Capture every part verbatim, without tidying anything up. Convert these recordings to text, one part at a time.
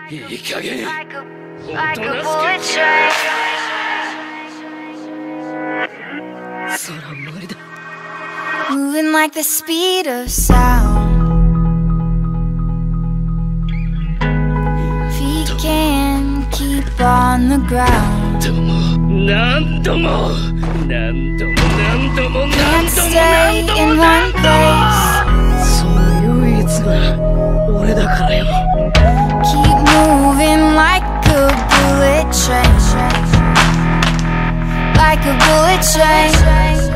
いい加減 Like a, like a bullet train. 空無理だ Moving like the speed of sound. Feet can't keep on the ground. 何度も何度も何度も Can't 何度も stay 何度 in も one place. その唯一が俺だからよ Keep moving like a bullet train. Like a bullet train.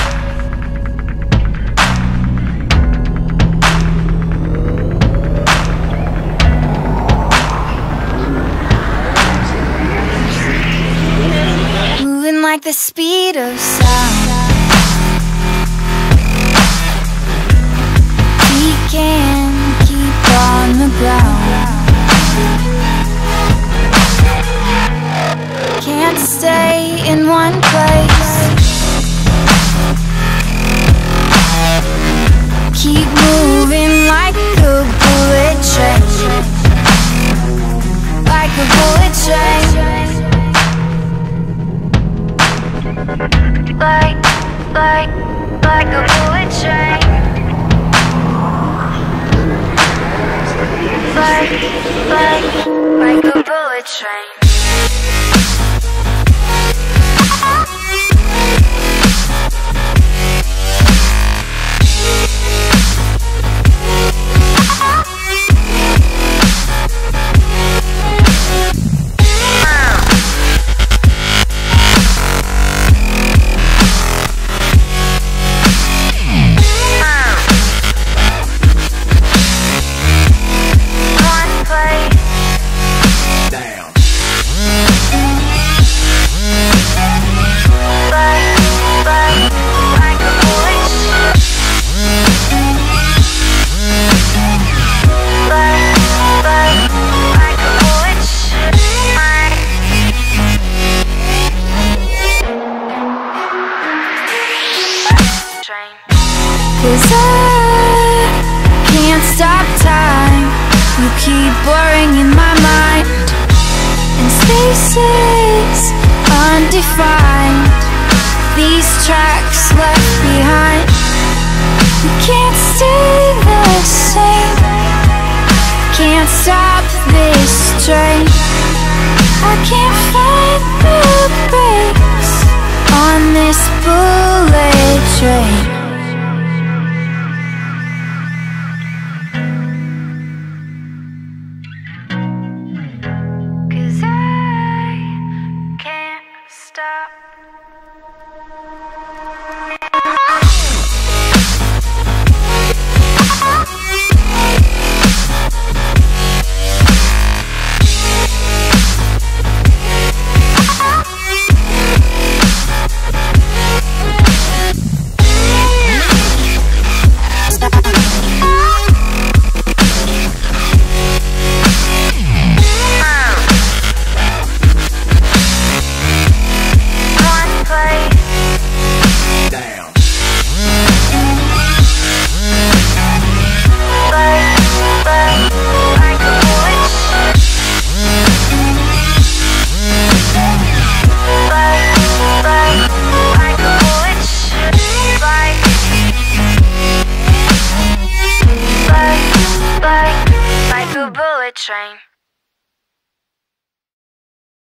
Moving like the speed of sound. We can keep on the ground. Can't stay in one place. Keep moving like a bullet train. Like a bullet train. Like, like, like a bullet train. Like, like, like a bullet train. Cause I can't stop time. You keep blurring in my mind, and spaces undefined. These tracks left behind. We can't stay the same. Can't stop this train. I can't find the brakes on this bullet train. Stop. Like a bullet train.